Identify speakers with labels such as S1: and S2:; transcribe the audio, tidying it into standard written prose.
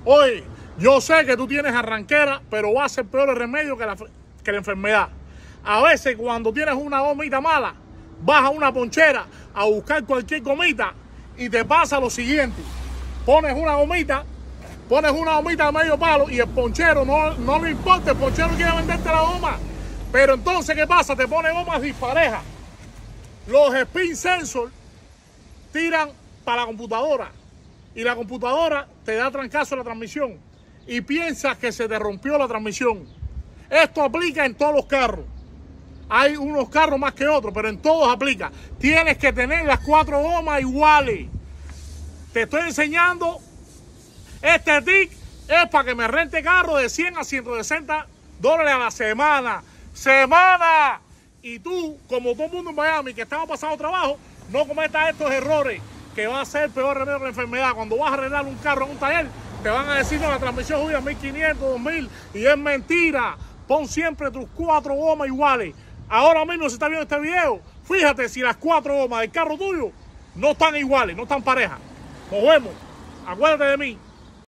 S1: Oye, yo sé que tú tienes arranquera, pero va a ser peor el remedio que la enfermedad. A veces cuando tienes una gomita mala, vas a una ponchera a buscar cualquier gomita y te pasa lo siguiente. Pones una gomita a medio palo y el ponchero no le importa, el ponchero quiere venderte la goma. Pero entonces, ¿qué pasa? Te pone gomas disparejas. Los spin sensors tiran para la computadora y la computadora te da trancazo en la transmisión y piensas que se te rompió la transmisión. Esto aplica en todos los carros. Hay unos carros más que otros, pero en todos aplica. Tienes que tener las 4 gomas iguales. Te estoy enseñando. Este tip es para que me rente carro de 100 a 160 dólares a la semana. ¡Semana! Y tú, como todo el mundo en Miami, que estamos pasando trabajo, no cometas estos errores, que va a ser peor remedio que la enfermedad. Cuando vas a arreglar un carro en un taller, te van a decir, no, la transmisión es 1.500, 2.000, y es mentira. Pon siempre tus 4 gomas iguales. Ahora mismo, si estás viendo este video, fíjate si las 4 gomas del carro tuyo no están iguales, no están parejas. Nos vemos. Acuérdate de mí.